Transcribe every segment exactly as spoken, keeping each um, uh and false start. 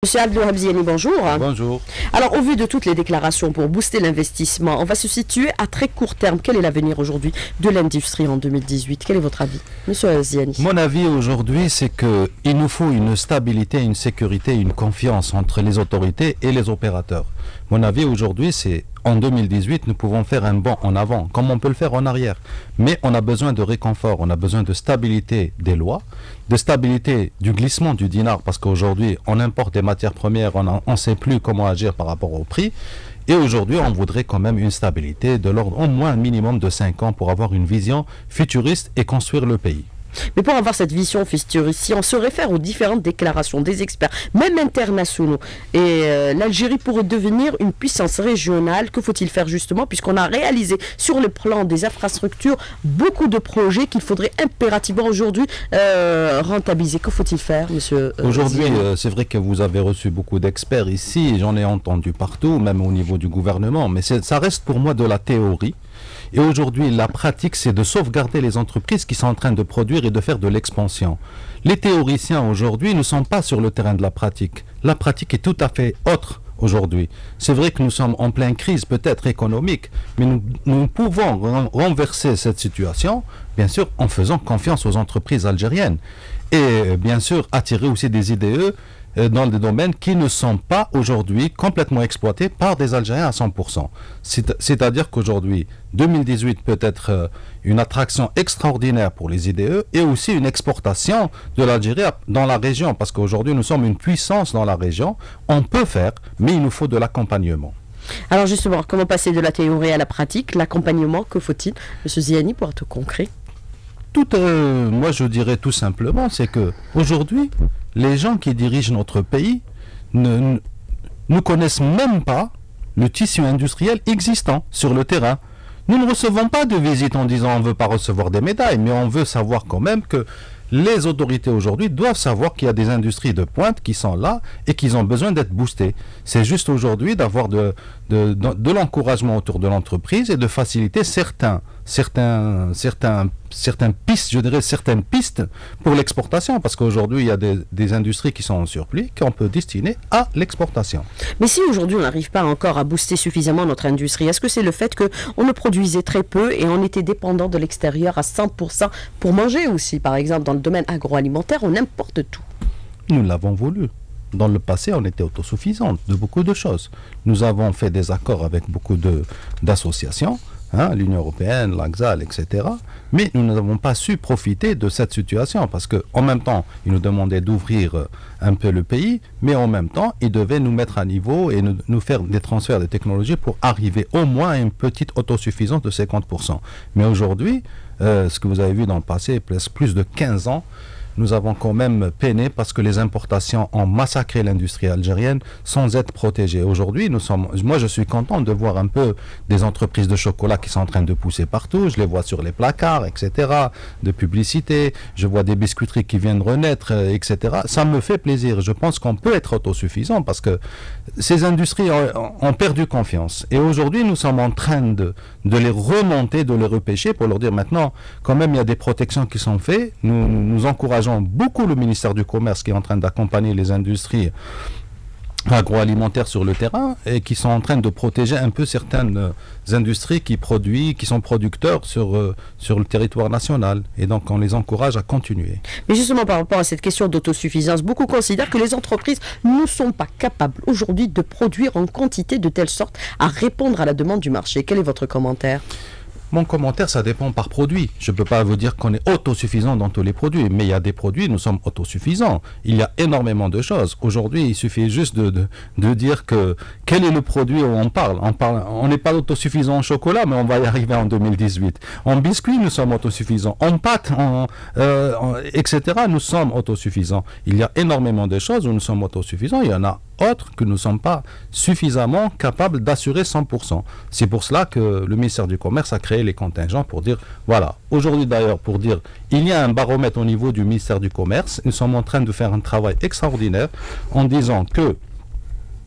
Monsieur Abdelwahab Ziani, bonjour. Bonjour. Alors, au vu de toutes les déclarations pour booster l'investissement, on va se situer à très court terme. Quel est l'avenir aujourd'hui de l'industrie en deux mille dix-huit? Quel est votre avis, monsieur Ziani? Mon avis aujourd'hui, c'est qu'il nous faut une stabilité, une sécurité, une confiance entre les autorités et les opérateurs. Mon avis aujourd'hui, c'est en deux mille dix-huit, nous pouvons faire un bond en avant, comme on peut le faire en arrière. Mais on a besoin de réconfort, on a besoin de stabilité des lois, de stabilité du glissement du dinar, parce qu'aujourd'hui, on importe des matières premières, on ne sait plus comment agir par rapport au prix. Et aujourd'hui, on voudrait quand même une stabilité de l'ordre au moins un minimum de cinq ans pour avoir une vision futuriste et construire le pays. Mais pour avoir cette vision futuriste, si on se réfère aux différentes déclarations des experts, même internationaux, et euh, l'Algérie pourrait devenir une puissance régionale, que faut-il faire justement, puisqu'on a réalisé sur le plan des infrastructures beaucoup de projets qu'il faudrait impérativement aujourd'hui euh, rentabiliser. Que faut-il faire, monsieur euh, Aujourd'hui, euh, c'est vrai que vous avez reçu beaucoup d'experts ici, j'en ai entendu partout, même au niveau du gouvernement, mais ça reste pour moi de la théorie. Et aujourd'hui, la pratique, c'est de sauvegarder les entreprises qui sont en train de produire et de faire de l'expansion. Les théoriciens aujourd'hui ne sont pas sur le terrain de la pratique. La pratique est tout à fait autre aujourd'hui. C'est vrai que nous sommes en pleine crise, peut-être économique, mais nous, nous pouvons renverser cette situation, bien sûr, en faisant confiance aux entreprises algériennes. Et bien sûr, attirer aussi des I D E dans des domaines qui ne sont pas aujourd'hui complètement exploités par des Algériens à cent pour cent. C'est-à-dire qu'aujourd'hui, deux mille dix-huit peut être une attraction extraordinaire pour les I D E et aussi une exportation de l'Algérie dans la région, parce qu'aujourd'hui nous sommes une puissance dans la région. On peut faire, mais il nous faut de l'accompagnement. Alors justement, comment passer de la théorie à la pratique? L'accompagnement, que faut-il, monsieur Ziani, pour être concret? Tout, euh, moi je dirais tout simplement, c'est que aujourd'hui, les gens qui dirigent notre pays ne, ne connaissent même pas le tissu industriel existant sur le terrain. Nous ne recevons pas de visite en disant on ne veut pas recevoir des médailles, mais on veut savoir quand même que les autorités aujourd'hui doivent savoir qu'il y a des industries de pointe qui sont là et qu'ils ont besoin d'être boostées. C'est juste aujourd'hui d'avoir de, de, de, de l'encouragement autour de l'entreprise et de faciliter certains, certains, certains, certaines pistes, je dirais certaines pistes pour l'exportation, parce qu'aujourd'hui il y a des, des industries qui sont en surplus qu'on peut destiner à l'exportation. Mais si aujourd'hui on n'arrive pas encore à booster suffisamment notre industrie, est-ce que c'est le fait qu'on ne produisait très peu et on était dépendant de l'extérieur à cent pour cent pour manger aussi? Par exemple, dans le domaine agroalimentaire, on importe tout. Nous l'avons voulu. Dans le passé, on était autosuffisant de beaucoup de choses. Nous avons fait des accords avec beaucoup de, d'associations, hein, l'Union européenne, l'A X A L, et cetera. Mais nous n'avons pas su profiter de cette situation parce qu'en même temps, ils nous demandaient d'ouvrir un peu le pays, mais en même temps, ils devaient nous mettre à niveau et nous, nous faire des transferts de technologies pour arriver au moins à une petite autosuffisance de cinquante pour cent. Mais aujourd'hui, euh, ce que vous avez vu dans le passé, plus de quinze ans, nous avons quand même peiné parce que les importations ont massacré l'industrie algérienne sans être protégées. Aujourd'hui, nous sommes, moi je suis content de voir un peu des entreprises de chocolat qui sont en train de pousser partout. Je les vois sur les placards, et cetera, de publicité. Je vois des biscuiteries qui viennent renaître, et cetera. Ça me fait plaisir. Je pense qu'on peut être autosuffisant parce que ces industries ont, ont perdu confiance. Et aujourd'hui, nous sommes en train de, de les remonter, de les repêcher pour leur dire maintenant, quand même, il y a des protections qui sont faites. Nous, nous encourageons beaucoup le ministère du Commerce qui est en train d'accompagner les industries agroalimentaires sur le terrain et qui sont en train de protéger un peu certaines euh, industries qui produisent, qui sont producteurs sur, euh, sur le territoire national. Et donc on les encourage à continuer. Mais justement par rapport à cette question d'autosuffisance, beaucoup considèrent que les entreprises ne sont pas capables aujourd'hui de produire en quantité de telle sorte à répondre à la demande du marché. Quel est votre commentaire ? Mon commentaire, ça dépend par produit. Je ne peux pas vous dire qu'on est autosuffisant dans tous les produits, mais il y a des produits, nous sommes autosuffisants. Il y a énormément de choses. Aujourd'hui, il suffit juste de, de, de dire que quel est le produit où on parle. On parle, on n'est pas autosuffisant en chocolat, mais on va y arriver en deux mille dix-huit. En biscuits, nous sommes autosuffisants. En pâtes, en, euh, en, et cetera, nous sommes autosuffisants. Il y a énormément de choses où nous sommes autosuffisants. Il y en a autres que nous ne sommes pas suffisamment capables d'assurer cent pour cent. C'est pour cela que le ministère du Commerce a créé les contingents pour dire, voilà, aujourd'hui d'ailleurs, pour dire, il y a un baromètre au niveau du ministère du Commerce, nous sommes en train de faire un travail extraordinaire en disant que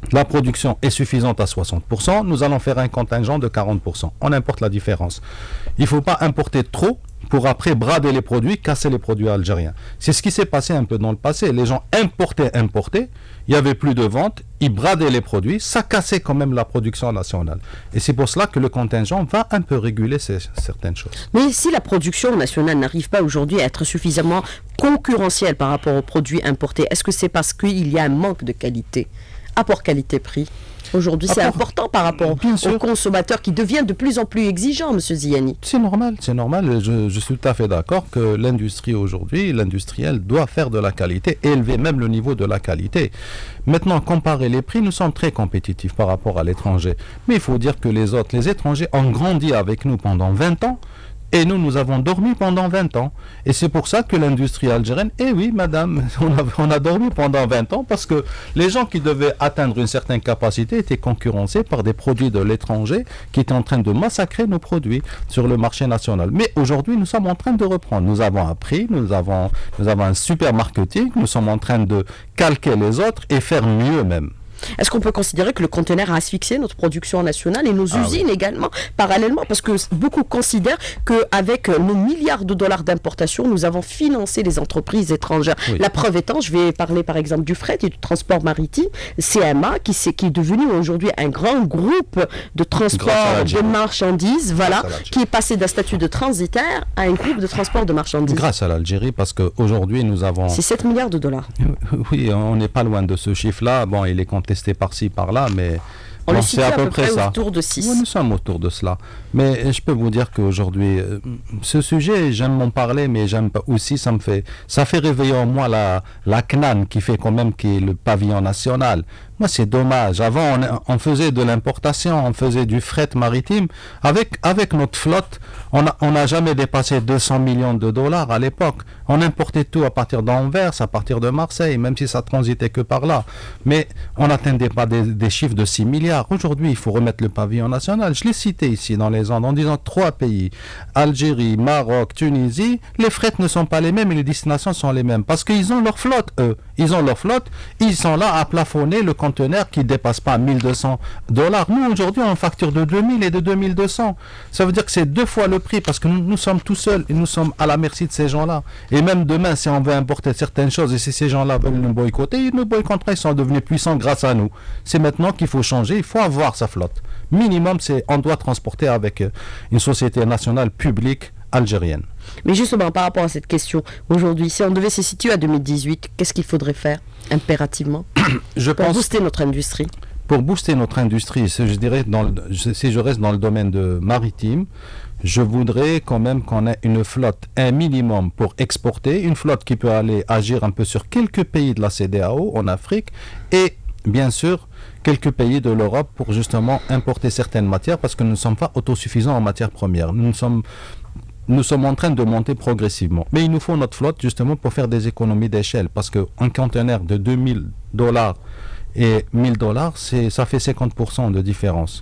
la production est suffisante à soixante pour cent, nous allons faire un contingent de quarante pour cent. On importe la différence. Il ne faut pas importer trop pour après brader les produits, casser les produits algériens. C'est ce qui s'est passé un peu dans le passé. Les gens importaient, importaient, il n'y avait plus de vente, ils bradaient les produits, ça cassait quand même la production nationale. Et c'est pour cela que le contingent va un peu réguler ces, certaines choses. Mais si la production nationale n'arrive pas aujourd'hui à être suffisamment concurrentielle par rapport aux produits importés, est-ce que c'est parce qu'il y a un manque de qualité? Apport qualité-prix. Aujourd'hui, c'est important par rapport aux consommateurs qui deviennent de plus en plus exigeants, M. Ziani. C'est normal, c'est normal. Je, je suis tout à fait d'accord que l'industrie aujourd'hui, l'industriel doit faire de la qualité, élever même le niveau de la qualité. Maintenant, comparer les prix, nous sommes très compétitifs par rapport à l'étranger. Mais il faut dire que les autres, les étrangers ont grandi avec nous pendant vingt ans. Et nous, nous avons dormi pendant vingt ans. Et c'est pour ça que l'industrie algérienne, eh oui, madame, on a, on a dormi pendant vingt ans parce que les gens qui devaient atteindre une certaine capacité étaient concurrencés par des produits de l'étranger qui étaient en train de massacrer nos produits sur le marché national. Mais aujourd'hui, nous sommes en train de reprendre. Nous avons appris, nous avons, nous avons un super marketing, nous sommes en train de calquer les autres et faire mieux même. Est-ce qu'on peut considérer que le conteneur a asphyxié notre production nationale et nos ah usines oui. également, parallèlement? Parce que beaucoup considèrent qu'avec nos milliards de dollars d'importation, nous avons financé les entreprises étrangères. Oui. La preuve étant, je vais parler par exemple du fret et du transport maritime, C M A, qui, est, qui est devenu aujourd'hui un grand groupe de transport de marchandises, voilà, qui est passé d'un statut de transitaire à un groupe de transport de marchandises. Grâce à l'Algérie, parce qu'aujourd'hui, nous avons... C'est sept milliards de dollars. Oui, on n'est pas loin de ce chiffre-là. Bon, il est contesté par-ci, par-là, mais on bon, c'est à, à peu, peu près, près ça. Autour de six. Oui, nous sommes autour de cela. Mais je peux vous dire qu'aujourd'hui, euh, ce sujet, j'aime m'en parler, mais j'aime aussi, ça me fait, ça fait réveiller en moi la, la C N A N qui fait quand même qui est le pavillon national. Moi, c'est dommage. Avant, on, on faisait de l'importation, on faisait du fret maritime. Avec, avec notre flotte, on n'a on a jamais dépassé deux cents millions de dollars à l'époque. On importait tout à partir d'Anvers, à partir de Marseille, même si ça transitait que par là. Mais on n'atteindait pas des, des chiffres de six milliards. Aujourd'hui, il faut remettre le pavillon national. Je l'ai cité ici dans les Andes en disant trois pays, Algérie, Maroc, Tunisie, les frettes ne sont pas les mêmes et les destinations sont les mêmes. Parce qu'ils ont leur flotte, eux. Ils ont leur flotte, ils sont là à plafonner le conteneur qui ne dépasse pas mille deux cents dollars. Nous, aujourd'hui, on facture de deux mille et de deux mille deux cents. Ça veut dire que c'est deux fois le prix parce que nous, nous sommes tout seuls et nous sommes à la merci de ces gens-là. Et même demain, si on veut importer certaines choses et si ces gens-là veulent nous boycotter, ils nous boycotteront, ils sont devenus puissants grâce à nous. C'est maintenant qu'il faut changer, il faut avoir sa flotte. Minimum, c'est on doit transporter avec une société nationale publique algérienne. Mais justement, par rapport à cette question, aujourd'hui, si on devait se situer à deux mille dix-huit, qu'est-ce qu'il faudrait faire impérativement je pour pense, booster notre industrie? Pour booster notre industrie, je dirais, dans le, si je reste dans le domaine de maritime, je voudrais quand même qu'on ait une flotte, un minimum pour exporter, une flotte qui peut aller agir un peu sur quelques pays de la C D A O en Afrique et bien sûr quelques pays de l'Europe pour justement importer certaines matières parce que nous ne sommes pas autosuffisants en matières premières. Nous sommes Nous sommes en train de monter progressivement. Mais il nous faut notre flotte justement pour faire des économies d'échelle. Parce qu'un conteneur de deux mille dollars et mille dollars, ça fait cinquante pour cent de différence.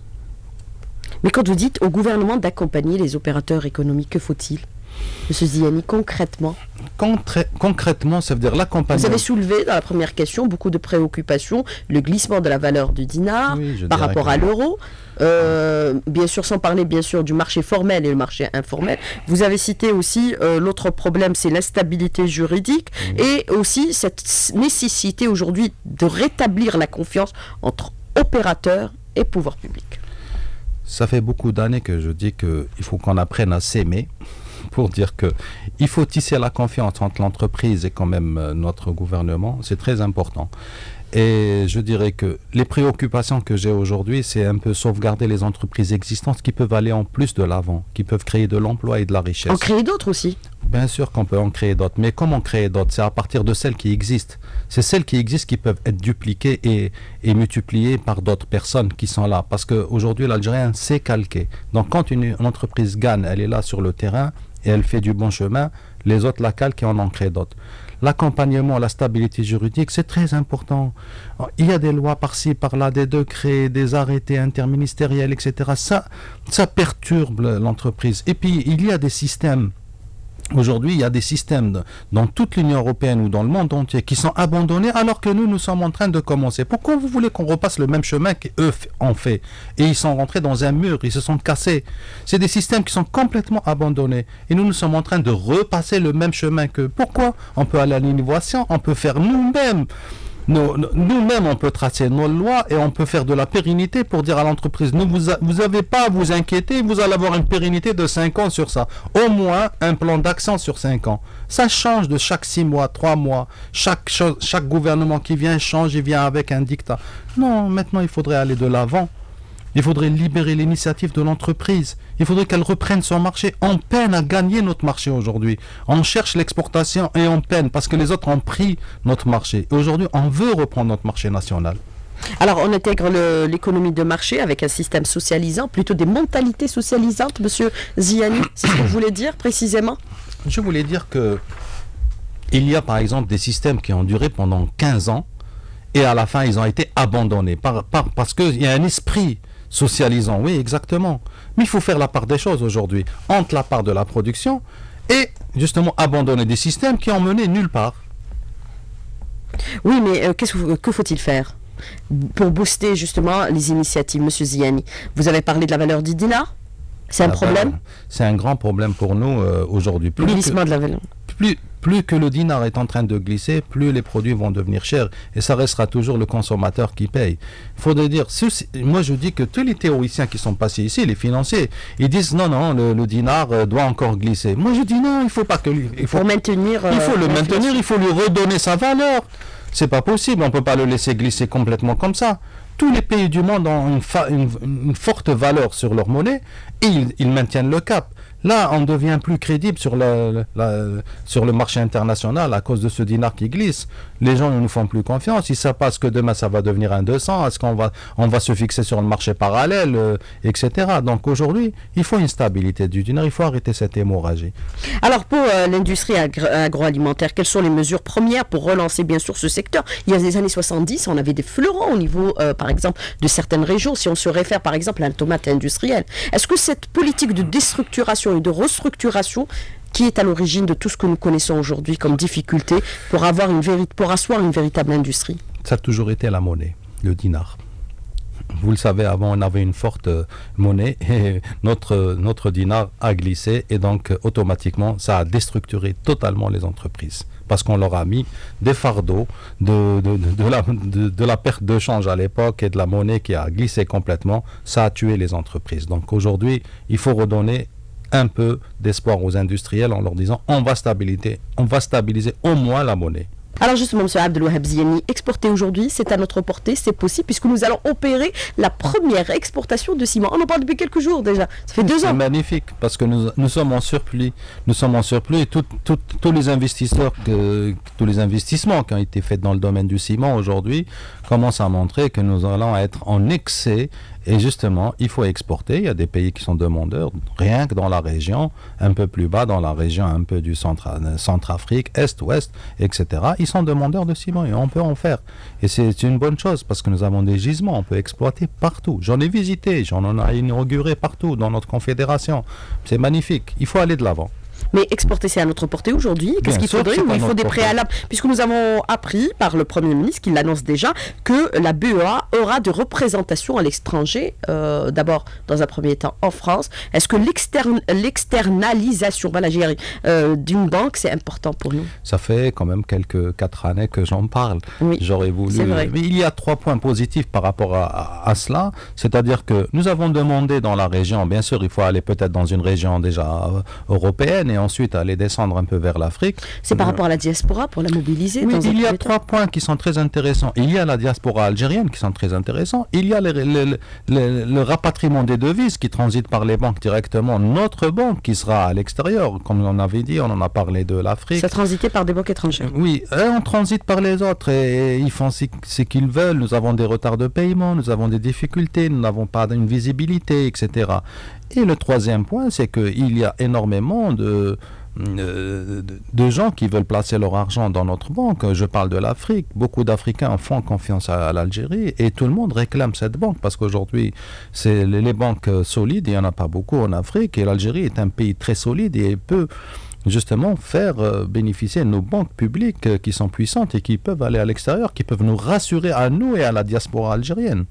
Mais quand vous dites au gouvernement d'accompagner les opérateurs économiques, que faut-il, M. Ziani, concrètement? Concré concrètement, ça veut dire l'accompagnement. Vous avez soulevé dans la première question beaucoup de préoccupations, le glissement de la valeur du dinar oui, par rapport à l'euro. Euh, bien sûr, sans parler bien sûr du marché formel et le marché informel. Vous avez cité aussi euh, l'autre problème, c'est l'instabilité juridique mmh. et aussi cette nécessité aujourd'hui de rétablir la confiance entre opérateurs et pouvoir public. Ça fait beaucoup d'années que je dis qu'il faut qu'on apprenne à s'aimer pour dire que il faut tisser la confiance entre l'entreprise et quand même euh, notre gouvernement. C'est très important. Et je dirais que les préoccupations que j'ai aujourd'hui, c'est un peu sauvegarder les entreprises existantes qui peuvent aller en plus de l'avant, qui peuvent créer de l'emploi et de la richesse. En créer d'autres aussi? Bien sûr qu'on peut en créer d'autres, mais comment créer d'autres? C'est à partir de celles qui existent. C'est celles qui existent qui peuvent être dupliquées et, et multipliées par d'autres personnes qui sont là. Parce qu'aujourd'hui, l'Algérien sait calquer. Donc quand une, une entreprise gagne, elle est là sur le terrain et elle fait du bon chemin, les autres la calquent et on en crée d'autres. L'accompagnement, la stabilité juridique, c'est très important. Il y a des lois par-ci, par-là, des décrets, des arrêtés interministériels, et cetera. Ça, ça perturbe l'entreprise. Et puis, il y a des systèmes Aujourd'hui, il y a des systèmes de- dans toute l'Union européenne ou dans le monde entier qui sont abandonnés alors que nous, nous sommes en train de commencer. Pourquoi vous voulez qu'on repasse le même chemin qu'eux f- ont fait? Et ils sont rentrés dans un mur, ils se sont cassés. C'est des systèmes qui sont complètement abandonnés. Et nous, nous sommes en train de repasser le même chemin qu'eux. Pourquoi? On peut aller à l'innovation, on peut faire nous-mêmes. Nous- nous- Nous-mêmes, on peut tracer nos lois et on peut faire de la pérennité pour dire à l'entreprise, ne vous, a- vous avez pas à vous inquiéter, vous allez avoir une pérennité de cinq ans sur ça. Au moins un plan d'action sur cinq ans. Ça change de chaque six mois, trois mois. Chaque, chose, chaque gouvernement qui vient change, il vient avec un dictat. Non, maintenant il faudrait aller de l'avant. Il faudrait libérer l'initiative de l'entreprise. Il faudrait qu'elle reprenne son marché. On peine à gagner notre marché aujourd'hui. On cherche l'exportation et on peine parce que les autres ont pris notre marché. Et aujourd'hui, on veut reprendre notre marché national. Alors, on intègre le- l'économie de marché avec un système socialisant, plutôt des mentalités socialisantes, monsieur Ziani, c'est ce que vous voulez dire précisément? Je voulais dire que il y a par exemple des systèmes qui ont duré pendant quinze ans et à la fin, ils ont été abandonnés par, par- parce qu'il y a un esprit socialisant. Oui, exactement. Mais il faut faire la part des choses aujourd'hui entre la part de la production et justement abandonner des systèmes qui ont mené nulle part. Oui, mais euh, qu'est-ce que, que faut-il faire pour booster justement les initiatives, monsieur Ziani? Vous avez parlé de la valeur du dinar. C'est un Ah, problème? ben, c'est un grand problème pour nous euh, aujourd'hui. Le Plus que- glissement de la valeur. plus, plus que le dinar est en train de glisser, plus les produits vont devenir chers et ça restera toujours le consommateur qui paye. Il faudrait dire, ceci- moi je dis que tous les théoriciens qui sont passés ici, les financiers, ils disent non, non, le, le dinar euh, doit encore glisser. Moi je dis non, il faut pas que lui, il faut, Pour maintenir. il faut euh, le l'inflation. maintenir, il faut lui redonner sa valeur. C'est pas possible, on peut pas le laisser glisser complètement comme ça. Tous les pays du monde ont une, fa- une- une forte valeur sur leur monnaie et ils, ils maintiennent le cap. Là, on devient plus crédible sur le, la- sur le marché international à cause de ce dinar qui glisse. Les gens ne nous font plus confiance. Ils ne savent pas ce que demain ça va devenir un deux cents, est-ce qu'on va, on va se fixer sur le marché parallèle, euh, et cetera. Donc aujourd'hui, il faut une stabilité du dinar, il faut arrêter cette hémorragie. Alors, pour euh, l'industrie agro- agroalimentaire, quelles sont les mesures premières pour relancer bien sûr ce secteur? Il y a des années soixante-dix, on avait des fleurons au niveau, euh, par exemple, de certaines régions. Si on se réfère, par exemple, à la tomate industrielle, est-ce que cette politique de déstructuration et de restructuration qui est à l'origine de tout ce que nous connaissons aujourd'hui comme difficulté pour avoir une véri- pour asseoir une véritable industrie? Ça a toujours été la monnaie, le dinar. Vous le savez, avant, on avait une forte euh, monnaie et notre, notre dinar a glissé et donc euh, automatiquement, ça a déstructuré totalement les entreprises. Parce qu'on leur a mis des fardeaux de, de, de, de la, de, de la perte de change à l'époque et de la monnaie qui a glissé complètement. Ça a tué les entreprises. Donc aujourd'hui, il faut redonner un peu d'espoir aux industriels en leur disant on va stabiliser, on va stabiliser au moins la monnaie. Alors justement, M. Abdelouaheb Ziani, exporter aujourd'hui, c'est à notre portée, c'est possible, puisque nous allons opérer la première exportation de ciment. On en parle depuis quelques jours déjà, ça fait deux C'est ans. magnifique parce que nous, nous sommes en surplus. Nous sommes en surplus et tout- tout- tous les investisseurs, que, tous les investissements qui ont été faits dans le domaine du ciment aujourd'hui commencent à montrer que nous allons être en excès. Et justement, il faut exporter. Il y a des pays qui sont demandeurs, rien que dans la région, un peu plus bas, dans la région un peu du centre, Centrafrique, Est, Ouest, et cetera. Ils sont demandeurs de ciment et on peut en faire. Et c'est une bonne chose parce que nous avons des gisements, on peut exploiter partout. J'en ai visité, j'en ai inauguré partout dans notre confédération. C'est magnifique. Il faut aller de l'avant. Mais exporter, c'est à notre portée aujourd'hui. Qu'est-ce Bien qu'il sûr faudrait? que c'est Ou à il faut notre des portée. préalables, puisque nous avons appris par le Premier ministre, qui l'annonce déjà, que la B E A aura de représentation à l'étranger, euh, d'abord dans un premier temps en France. Est-ce que l'externe- l'externalisation voilà, j'y arrive, euh, d'une banque, c'est important pour nous? Ça fait quand même quelques quatre années que j'en parle. Oui, J'aurais voulu. c'est vrai. Mais il y a trois points positifs par rapport à, à- à cela. C'est-à-dire que nous avons demandé dans la région, bien sûr, il faut aller peut-être dans une région déjà euh, européenne et ensuite aller descendre un peu vers l'Afrique. C'est par Euh, rapport à la diaspora, pour la mobiliser Oui, dans un il y a premier temps. trois points qui sont très intéressants. Il y a la diaspora algérienne qui sont très intéressants. Il y a le, le- le- le rapatriement des devises qui transitent par les banques directement. Notre banque qui sera à l'extérieur, comme on avait dit, on en a parlé de l'Afrique. Ça transitait par des banques étrangères. Oui, et on transite par les autres et, et ils font ce, ce qu'ils veulent. Nous avons des retards de paiement, nous avons des difficultés, nous n'avons pas une visibilité, et cetera. Et le troisième point, c'est qu'il y a énormément de, euh, de, de gens qui veulent placer leur argent dans notre banque. Je parle de l'Afrique. Beaucoup d'Africains font confiance à, à l'Algérie et tout le monde réclame cette banque parce qu'aujourd'hui, c'est les, les banques solides, il n'y en a pas beaucoup en Afrique et l'Algérie est un pays très solide et peut justement faire euh, bénéficier nos banques publiques euh, qui sont puissantes et qui peuvent aller à l'extérieur, qui peuvent nous rassurer à nous et à la diaspora algérienne.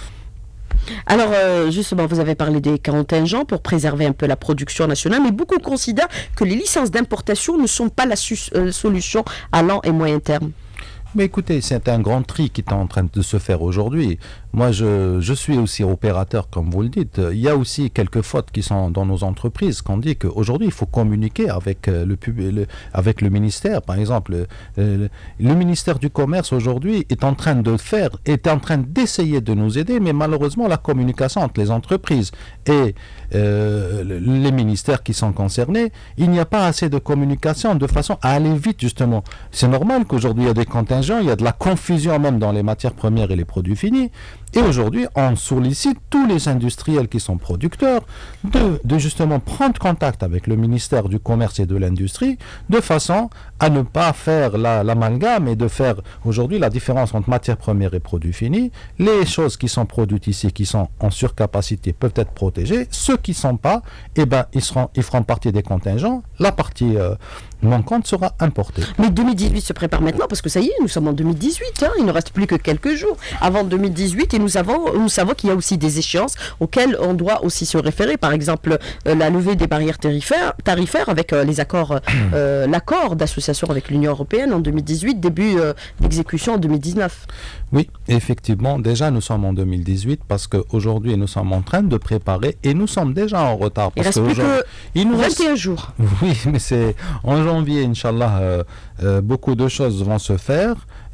Alors, euh, justement, vous avez parlé des contingents pour préserver un peu la production nationale, mais beaucoup considèrent que les licences d'importation ne sont pas la euh, solution à long et moyen terme. Mais écoutez, c'est un grand tri qui est en train de se faire aujourd'hui. Moi, je, je suis aussi opérateur, comme vous le dites. Il y a aussi quelques fautes qui sont dans nos entreprises, qu'on dit qu'aujourd'hui, il faut communiquer avec le, le, avec le ministère. Par exemple, le, le ministère du Commerce, aujourd'hui, est en train de faire, est en train d'essayer de nous aider, mais malheureusement, la communication entre les entreprises et euh, les ministères qui sont concernés, il n'y a pas assez de communication de façon à aller vite, justement. C'est normal qu'aujourd'hui, il y a des contingents, il y a de la confusion même dans les matières premières et les produits finis. Et aujourd'hui, on sollicite tous les industriels qui sont producteurs de, de justement prendre contact avec le ministère du Commerce et de l'Industrie de façon à ne pas faire la, l'amalgame et de faire aujourd'hui la différence entre matières premières et produits finis. Les choses qui sont produites ici, qui sont en surcapacité, peuvent être protégées. Ceux qui ne sont pas, eh ben, ils, seront, ils feront partie des contingents. La partie euh, manquante sera importée. Mais deux mille dix-huit se prépare maintenant parce que ça y est, nous sommes en deux mille dix-huit. Hein, il ne reste plus que quelques jours avant deux mille dix-huit et nous, avons, nous savons qu'il y a aussi des échéances auxquelles on doit aussi se référer. Par exemple, euh, la levée des barrières tarifaires, tarifaires avec euh, les accords, euh, l'accord d'association avec l'Union européenne en deux mille dix-huit, début euh, d'exécution en deux mille dix-neuf. Oui, effectivement, déjà nous sommes en deux mille dix-huit parce qu'aujourd'hui nous sommes en train de préparer et nous sommes déjà en retard. Il parce reste plus que il nous vingt et un reste... jours. Oui, mais c'est en janvier, Inch'Allah, euh, euh, beaucoup de choses vont se faire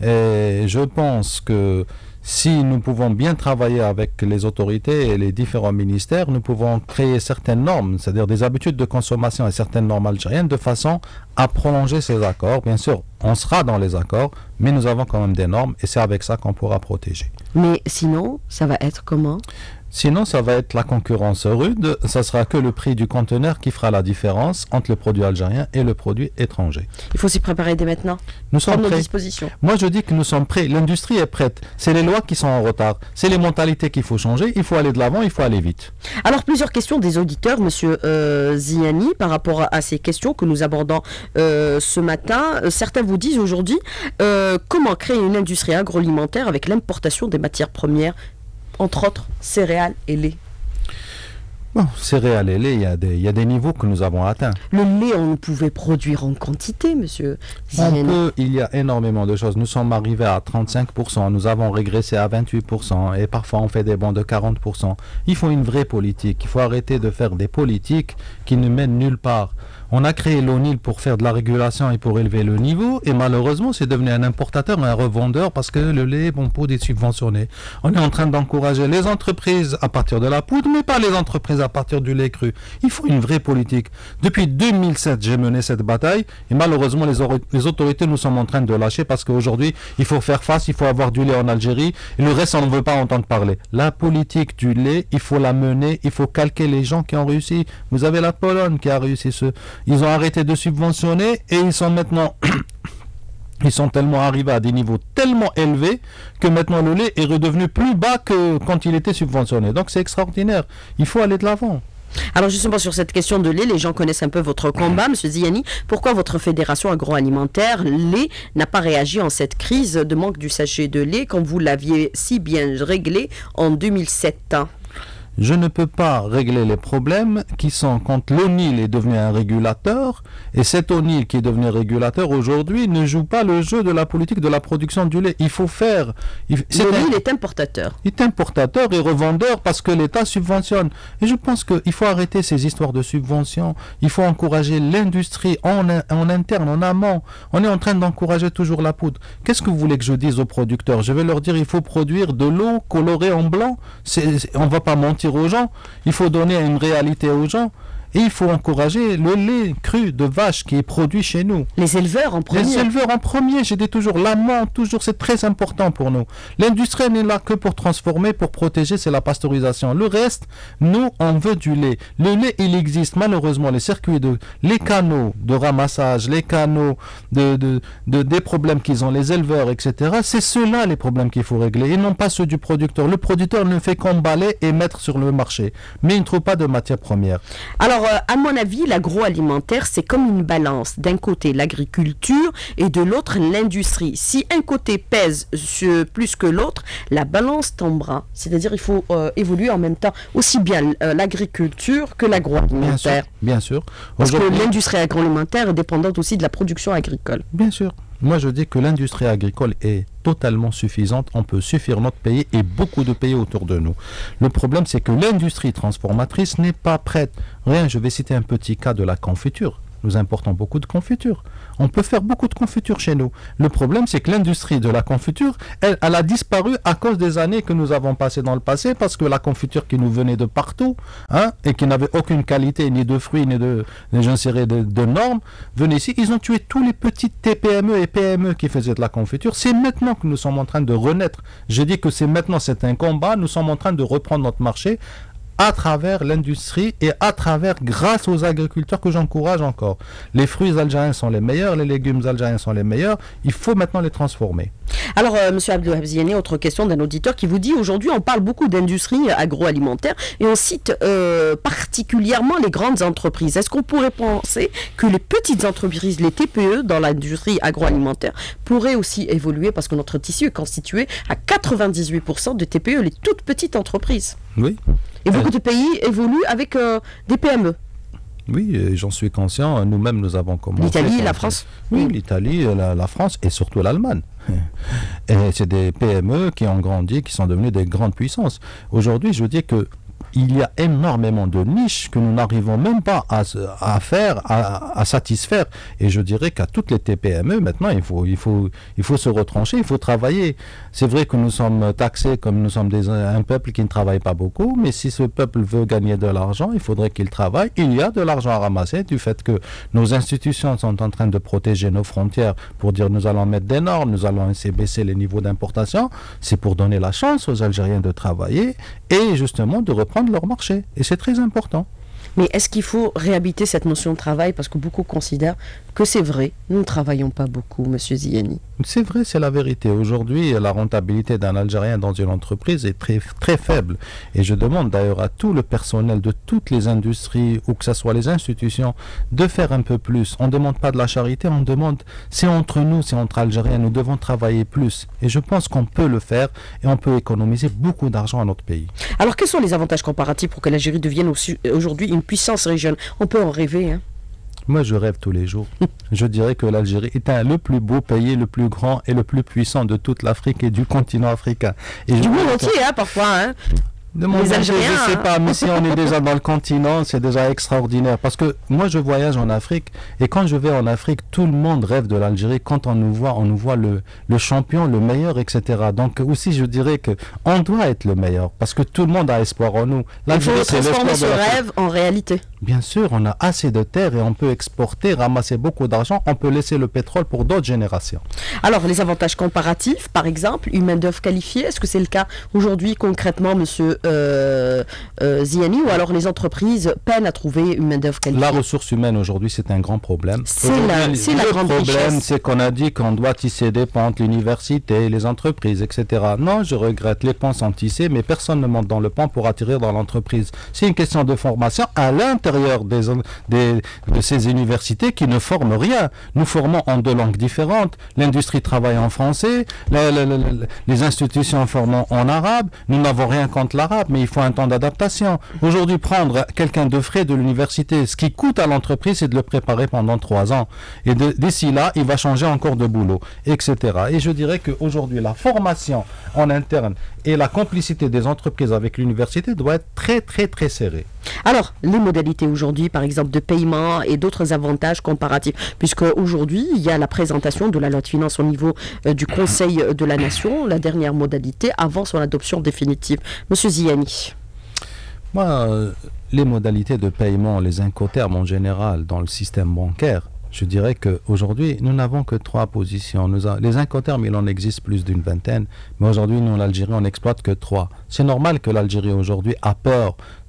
et je pense que si nous pouvons bien travailler avec les autorités et les différents ministères, nous pouvons créer certaines normes, c'est-à-dire des habitudes de consommation et certaines normes algériennes de façon à prolonger ces accords. Bien sûr, on sera dans les accords, mais nous avons quand même des normes et c'est avec ça qu'on pourra protéger. Mais sinon, ça va être comment ? Sinon, ça va être la concurrence rude. Ça sera que le prix du conteneur qui fera la différence entre le produit algérien et le produit étranger. Il faut s'y préparer dès maintenant. Nous sommes prendre nos prêts. dispositions. Moi, je dis que nous sommes prêts. L'industrie est prête. C'est les lois qui sont en retard. C'est les mentalités qu'il faut changer. Il faut aller de l'avant. Il faut aller vite. Alors, plusieurs questions des auditeurs, Monsieur euh, Ziani, par rapport à ces questions que nous abordons euh, ce matin. Certains vous disent aujourd'hui euh, comment créer une industrie agroalimentaire avec l'importation des matières premières, entre autres céréales et lait. Bon, céréales et lait, il y a des, il y a des niveaux que nous avons atteints. Le lait, on pouvait produire en quantité, monsieur Ziani. On peut, il y a énormément de choses. Nous sommes arrivés à trente-cinq pour cent, nous avons régressé à vingt-huit pour cent et parfois on fait des bonds de quarante pour cent. Il faut une vraie politique. Il faut arrêter de faire des politiques qui ne mènent nulle part. On a créé l'O N I L pour faire de la régulation et pour élever le niveau, et malheureusement, c'est devenu un importateur et un revendeur parce que le lait, bon, poudre est subventionné. On est en train d'encourager les entreprises à partir de la poudre, mais pas les entreprises à partir du lait cru. Il faut une vraie politique. Depuis deux mille sept, j'ai mené cette bataille, et malheureusement, les, les autorités nous sont en train de lâcher parce qu'aujourd'hui, il faut faire face, il faut avoir du lait en Algérie, et le reste, on ne veut pas entendre parler. La politique du lait, il faut la mener, il faut calquer les gens qui ont réussi. Vous avez la Pologne qui a réussi ce... Ils ont arrêté de subventionner et ils sont maintenant, ils sont tellement arrivés à des niveaux tellement élevés que maintenant le lait est redevenu plus bas que quand il était subventionné. Donc c'est extraordinaire. Il faut aller de l'avant. Alors justement sur cette question de lait, les gens connaissent un peu votre combat, Monsieur Ziani. Pourquoi votre fédération agroalimentaire lait n'a pas réagi en cette crise de manque du sachet de lait quand vous l'aviez si bien réglé en deux mille sept? Je ne peux pas régler les problèmes qui sont quand l'O N I L est devenu un régulateur et cet O N I L qui est devenu régulateur aujourd'hui ne joue pas le jeu de la politique de la production du lait. Il faut faire... L'O N I L est importateur. Il est importateur et revendeur parce que l'État subventionne. Et je pense qu'il faut arrêter ces histoires de subventions. Il faut encourager l'industrie en, en interne, en amont. On est en train d'encourager toujours la poudre. Qu'est-ce que vous voulez que je dise aux producteurs? Je vais leur dire il faut produire de l'eau colorée en blanc. C'est, c'est, on ne va pas mentir aux gens, il faut donner une réalité aux gens et il faut encourager le lait cru de vache qui est produit chez nous. Les éleveurs en premier. Les éleveurs en premier, j'ai dit toujours l'amont, toujours, c'est très important pour nous. L'industrie n'est là que pour transformer, pour protéger, c'est la pasteurisation. Le reste, nous, on veut du lait. Le lait, il existe malheureusement, les circuits de, les canaux de ramassage, les canaux de, de, de des problèmes qu'ils ont, les éleveurs, et cetera. C'est ceux-là les problèmes qu'il faut régler et non pas ceux du producteur. Le producteur ne fait qu'emballer et mettre sur le marché, mais il ne trouve pas de matière première. Alors, Alors, euh, à mon avis, l'agroalimentaire, c'est comme une balance. D'un côté, l'agriculture et de l'autre, l'industrie. Si un côté pèse sur, plus que l'autre, la balance tombera. C'est-à-dire il faut euh, évoluer en même temps aussi bien euh, l'agriculture que l'agroalimentaire. Bien sûr, bien sûr. Parce que l'industrie agroalimentaire est dépendante aussi de la production agricole. Bien sûr. Moi, je dis que l'industrie agricole est totalement suffisante. On peut suffire notre pays et beaucoup de pays autour de nous. Le problème, c'est que l'industrie transformatrice n'est pas prête. Rien, je vais citer un petit cas de la confiture. Nous importons beaucoup de confiture. On peut faire beaucoup de confiture chez nous. Le problème, c'est que l'industrie de la confiture, elle, elle a disparu à cause des années que nous avons passées dans le passé, parce que la confiture qui nous venait de partout, hein, et qui n'avait aucune qualité, ni de fruits, ni de, ni, je sais, de, de normes, venait ici. Ils ont tué tous les petites T P M E et P M E qui faisaient de la confiture. C'est maintenant que nous sommes en train de renaître. Je dis que c'est maintenant, c'est un combat. Nous sommes en train de reprendre notre marché à travers l'industrie et à travers, grâce aux agriculteurs que j'encourage encore. Les fruits algériens sont les meilleurs, les légumes algériens sont les meilleurs. Il faut maintenant les transformer. Alors, euh, M. Abdelwahab Ziani, autre question d'un auditeur qui vous dit, aujourd'hui, on parle beaucoup d'industrie agroalimentaire et on cite euh, particulièrement les grandes entreprises. Est-ce qu'on pourrait penser que les petites entreprises, les T P E dans l'industrie agroalimentaire, pourraient aussi évoluer parce que notre tissu est constitué à quatre-vingt-dix-huit pour cent de T P E, les toutes petites entreprises? Oui. Et beaucoup de pays évoluent avec euh, des P M E. Oui, j'en suis conscient. Nous-mêmes, nous avons commencé. L'Italie, la France. Oui, l'Italie, la, la France et surtout l'Allemagne. Et c'est des P M E qui ont grandi, qui sont devenus des grandes puissances. Aujourd'hui, je dis que il y a énormément de niches que nous n'arrivons même pas à, à faire, à, à satisfaire. Et je dirais qu'à toutes les T P M E, maintenant, il faut, il faut, il faut se retrancher, il faut travailler. C'est vrai que nous sommes taxés comme nous sommes des, un peuple qui ne travaille pas beaucoup, mais si ce peuple veut gagner de l'argent, il faudrait qu'il travaille. Il y a de l'argent à ramasser du fait que nos institutions sont en train de protéger nos frontières pour dire nous allons mettre des normes, nous allons essayer de baisser les niveaux d'importation. C'est pour donner la chance aux Algériens de travailler et justement de reprendre leur marché. Et c'est très important. Mais est-ce qu'il faut réhabiter cette notion de travail? Parce que beaucoup considèrent que c'est vrai, nous ne travaillons pas beaucoup, Monsieur Ziani. C'est vrai, c'est la vérité. Aujourd'hui, la rentabilité d'un Algérien dans une entreprise est très, très faible. Et je demande d'ailleurs à tout le personnel de toutes les industries, ou que ce soit les institutions, de faire un peu plus. On ne demande pas de la charité, on demande, c'est entre nous, c'est entre Algériens, nous devons travailler plus. Et je pense qu'on peut le faire et on peut économiser beaucoup d'argent à notre pays. Alors, quels sont les avantages comparatifs pour que l'Algérie devienne aussi, aujourd'hui une puissance régionale? On peut en rêver, hein? Moi, je rêve tous les jours. Je dirais que l'Algérie est un, le plus beau pays, le plus grand et le plus puissant de toute l'Afrique et du continent africain. Et du je monde entier, hein, parfois. Hein. De mon les Algériens, je ne sais hein. pas, mais si on est déjà dans le continent, c'est déjà extraordinaire. Parce que moi, je voyage en Afrique, et quand je vais en Afrique, tout le monde rêve de l'Algérie. Quand on nous voit, on nous voit le, le champion, le meilleur, et cetera. Donc aussi, je dirais que on doit être le meilleur, parce que tout le monde a espoir en nous. Il faut transformer ce rêve en réalité. Bien sûr, on a assez de terre et on peut exporter, ramasser beaucoup d'argent. On peut laisser le pétrole pour d'autres générations. Alors, les avantages comparatifs, par exemple, une main-d'œuvre qualifiée, est-ce que c'est le cas aujourd'hui, concrètement, monsieur euh, euh, Ziani, ou alors les entreprises peinent à trouver une main-d'œuvre qualifiée? La ressource humaine aujourd'hui, c'est un grand problème. C'est la, la grande Le problème, richesse. c'est qu'on a dit qu'on doit tisser des ponts entre l'université, les entreprises, et cetera. Non, je regrette, les ponts sont tissés, mais personne ne monte dans le pont pour atterrir dans l'entreprise. C'est une question de formation à l'intérieur Des, des, de ces universités qui ne forment rien. Nous formons en deux langues différentes. L'industrie travaille en français, la, la, la, la, les institutions forment en arabe. Nous n'avons rien contre l'arabe, mais il faut un temps d'adaptation. Aujourd'hui, prendre quelqu'un de frais de l'université, ce qui coûte à l'entreprise, c'est de le préparer pendant trois ans. Et d'ici là, il va changer encore de boulot, et cetera. Et je dirais qu'aujourd'hui, la formation en interne et la complicité des entreprises avec l'université doit être très, très, très serrée. Alors, les modalités aujourd'hui, par exemple, de paiement et d'autres avantages comparatifs, puisque aujourd'hui, il y a la présentation de la loi de finances au niveau euh, du Conseil de la Nation, la dernière modalité avant son adoption définitive. Monsieur Ziani. Moi, euh, les modalités de paiement, les incoterms en général dans le système bancaire, je dirais qu'aujourd'hui, nous n'avons que trois positions. Nous a... Les incoterms, il en existe plus d'une vingtaine, mais aujourd'hui, nous, en Algérie, on n'exploite que trois. C'est normal que l'Algérie, aujourd'hui, a peur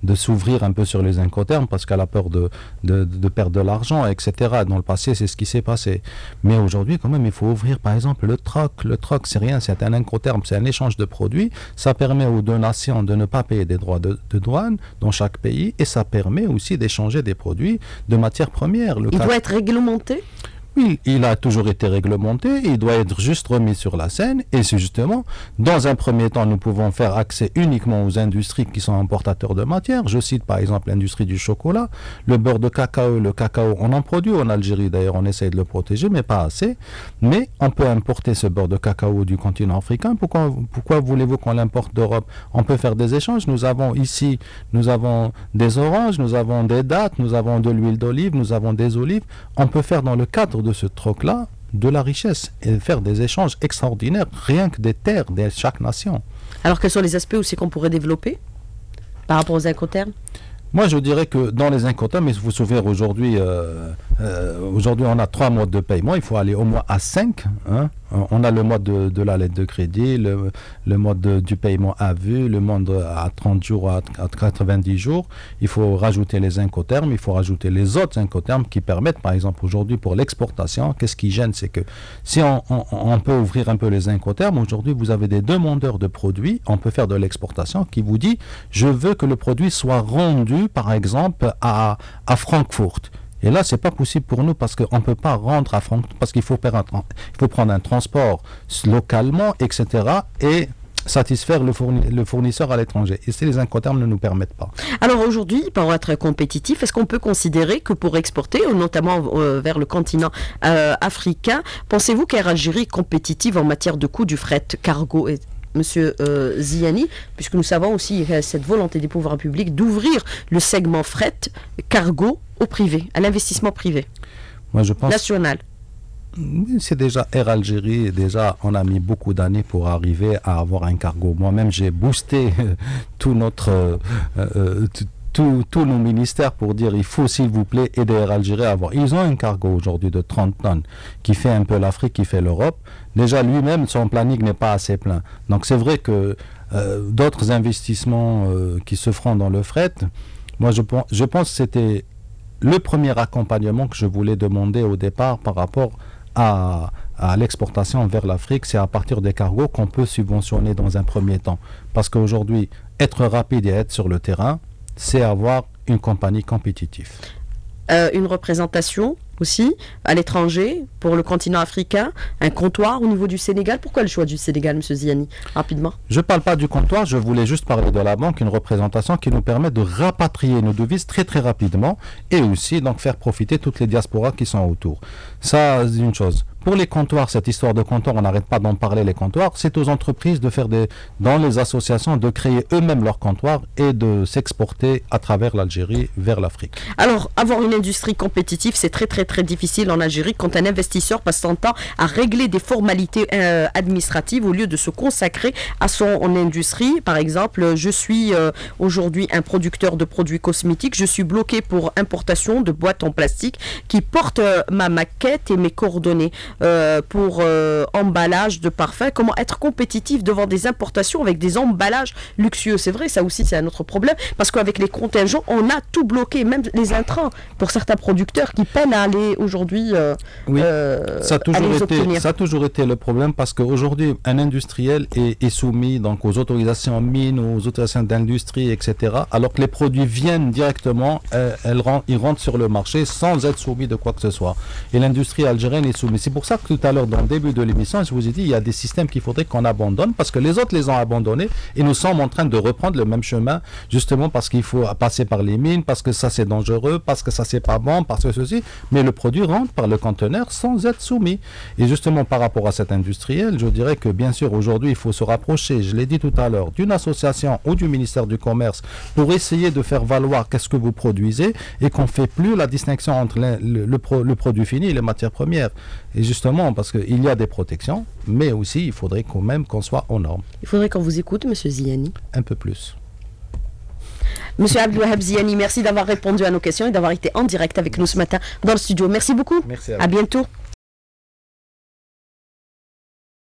de s'ouvrir un peu sur les Incoterms parce qu'elle a peur de, de, de perdre de l'argent, et cetera. Dans le passé, c'est ce qui s'est passé. Mais aujourd'hui, quand même, il faut ouvrir, par exemple, le troc. Le troc, c'est rien, c'est un Incoterm, c'est un échange de produits. Ça permet aux deux nations de ne pas payer des droits de, de douane dans chaque pays et ça permet aussi d'échanger des produits de matières premières. Le il cas... doit être réglementé? Oui, il a toujours été réglementé, il doit être juste remis sur la scène et c'est justement, dans un premier temps, nous pouvons faire accès uniquement aux industries qui sont importateurs de matière. Je cite par exemple l'industrie du chocolat, le beurre de cacao, le cacao, on en produit en Algérie d'ailleurs, on essaye de le protéger, mais pas assez. Mais on peut importer ce beurre de cacao du continent africain. Pourquoi, pourquoi voulez-vous qu'on l'importe d'Europe? On peut faire des échanges. Nous avons ici, nous avons des oranges, nous avons des dattes, nous avons de l'huile d'olive, nous avons des olives. On peut faire dans le cadre de ce troc-là de la richesse et faire des échanges extraordinaires, rien que des terres de chaque nation. Alors quels sont les aspects aussi qu'on pourrait développer par rapport aux Incoterms? Moi, je dirais que dans les Incoterms, il faut se souvenir aujourd'hui, euh, euh, aujourd'hui, on a trois mois de paiement. Il faut aller au moins à cinq. Hein. On a le mode de, de la lettre de crédit, le, le mode de, du paiement à vue, le mode à trente jours, à, à quatre-vingt-dix jours. Il faut rajouter les Incoterms, il faut rajouter les autres Incoterms qui permettent, par exemple, aujourd'hui pour l'exportation. Qu'est-ce qui gêne? C'est que si on, on, on peut ouvrir un peu les Incoterms, aujourd'hui, vous avez des demandeurs de produits. On peut faire de l'exportation qui vous dit je veux que le produit soit rendu, par exemple, à, à Francfort. Et là, ce n'est pas possible pour nous parce qu'on ne peut pas rendre à Francfort, parce qu'il faut, il faut prendre un transport localement, et cetera, et satisfaire le, fourni, le fournisseur à l'étranger. Et c'est les Incoterms ne nous permettent pas. Alors aujourd'hui, pour être compétitif, est-ce qu'on peut considérer que pour exporter, notamment euh, vers le continent euh, africain, pensez-vous qu'Air Algérie est compétitive en matière de coût du fret cargo et Monsieur euh, Ziani, puisque nous savons aussi euh, cette volonté des pouvoirs publics d'ouvrir le segment fret cargo au privé, à l'investissement privé. Moi, je pense national. C'est déjà Air Algérie, déjà on a mis beaucoup d'années pour arriver à avoir un cargo. Moi-même, j'ai boosté tout notre euh, euh, tous nos ministères pour dire il faut s'il vous plaît aider Air Algérie à avoir. Ils ont un cargo aujourd'hui de trente tonnes qui fait un peu l'Afrique, qui fait l'Europe. Déjà lui-même, son planning n'est pas assez plein. Donc c'est vrai que euh, d'autres investissements euh, qui se feront dans le fret, moi je, je pense que c'était le premier accompagnement que je voulais demander au départ par rapport à, à l'exportation vers l'Afrique, c'est à partir des cargos qu'on peut subventionner dans un premier temps. Parce qu'aujourd'hui, être rapide et être sur le terrain, c'est avoir une compagnie compétitive. Euh, une représentation aussi à l'étranger pour le continent africain, un comptoir au niveau du Sénégal. Pourquoi le choix du Sénégal, M. Ziani? Rapidement. Je ne parle pas du comptoir, je voulais juste parler de la banque, une représentation qui nous permet de rapatrier nos devises très très rapidement et aussi donc faire profiter toutes les diasporas qui sont autour. Ça, c'est une chose. Pour les comptoirs, cette histoire de comptoir, on n'arrête pas d'en parler, les comptoirs, c'est aux entreprises de faire des, dans les associations, de créer eux-mêmes leurs comptoirs et de s'exporter à travers l'Algérie vers l'Afrique. Alors, avoir une industrie compétitive, c'est très très très difficile en Algérie quand un investisseur passe son temps à régler des formalités euh, administratives au lieu de se consacrer à son en industrie. Par exemple, je suis euh, aujourd'hui un producteur de produits cosmétiques, je suis bloqué pour importation de boîtes en plastique qui portent euh, ma maquette et mes coordonnées. Euh, pour euh, emballage de parfum, comment être compétitif devant des importations avec des emballages luxueux. C'est vrai, ça aussi c'est un autre problème, parce qu'avec les contingents, on a tout bloqué, même les intrants, pour certains producteurs qui peinent à aller aujourd'hui euh, oui, euh, ça, a toujours à les été, obtenir. ça a toujours été le problème, parce qu'aujourd'hui, un industriel est, est soumis donc, aux autorisations mines, aux autorisations d'industrie, et cetera, alors que les produits viennent directement, euh, elles rentrent, ils rentrent sur le marché sans être soumis de quoi que ce soit. Et l'industrie algérienne est soumise. C'est pour ça que tout à l'heure, dans le début de l'émission, je vous ai dit, il y a des systèmes qu'il faudrait qu'on abandonne parce que les autres les ont abandonnés et nous sommes en train de reprendre le même chemin, justement parce qu'il faut passer par les mines, parce que ça c'est dangereux, parce que ça c'est pas bon, parce que ceci, mais le produit rentre par le conteneur sans être soumis. Et justement par rapport à cet industriel, je dirais que bien sûr aujourd'hui il faut se rapprocher, je l'ai dit tout à l'heure, d'une association ou du ministère du Commerce pour essayer de faire valoir qu'est-ce que vous produisez et qu'on ne fait plus la distinction entre le, le, le, pro, le produit fini et les matières premières. Et justement, parce qu'il y a des protections, mais aussi il faudrait quand même qu'on soit aux normes. Il faudrait qu'on vous écoute, M. Ziani. Un peu plus. Monsieur Abdelwahab Ziani, merci d'avoir répondu à nos questions et d'avoir été en direct avec nous ce matin dans le studio. Merci beaucoup. Merci à vous. À bientôt.